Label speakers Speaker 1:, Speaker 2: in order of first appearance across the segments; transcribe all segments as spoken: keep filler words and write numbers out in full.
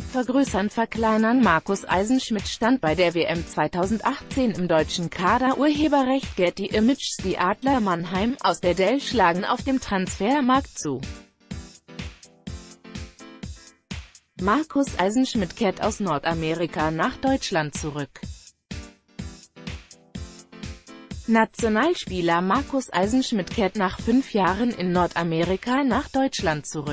Speaker 1: Vergrößern Verkleinern Markus Eisenschmidt stand bei der W M zweitausendachtzehn im deutschen Kader. Urheberrecht Getty Images. Die Adler Mannheim aus der D E L schlagen auf dem Transfermarkt zu. Markus Eisenschmidt kehrt aus Nordamerika nach Deutschland zurück. Nationalspieler Markus Eisenschmidt kehrt nach fünf Jahren in Nordamerika nach Deutschland zurück.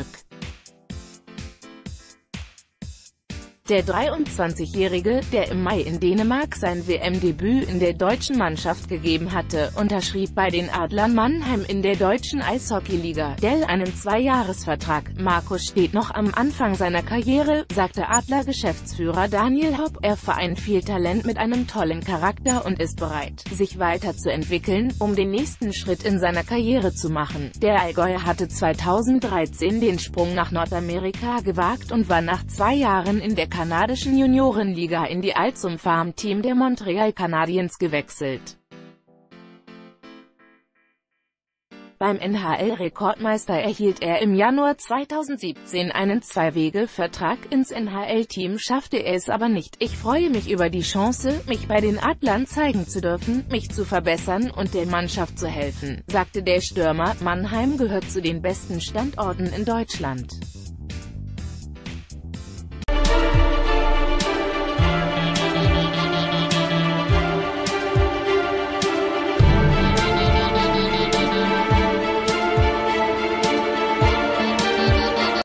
Speaker 1: Der dreiundzwanzigjährige, der im Mai in Dänemark sein W M-Debüt in der deutschen Mannschaft gegeben hatte, unterschrieb bei den Adlern Mannheim in der deutschen Eishockeyliga D E L einen Zweijahresvertrag. Markus steht noch am Anfang seiner Karriere, sagte Adler-Geschäftsführer Daniel Hopp. Er vereint viel Talent mit einem tollen Charakter und ist bereit, sich weiterzuentwickeln, um den nächsten Schritt in seiner Karriere zu machen. Der Allgäuer hatte zweitausenddreizehn den Sprung nach Nordamerika gewagt und war nach zwei Jahren in der kanadischen Juniorenliga in die A zum Farmteam der Montreal Canadiens gewechselt. Beim N H L-Rekordmeister erhielt er im Januar zweitausendsiebzehn einen Zwei-Wege-Vertrag. Ins N H L-Team schaffte er es aber nicht. Ich freue mich über die Chance, mich bei den Adlern zeigen zu dürfen, mich zu verbessern und der Mannschaft zu helfen, sagte der Stürmer. Mannheim gehört zu den besten Standorten in Deutschland.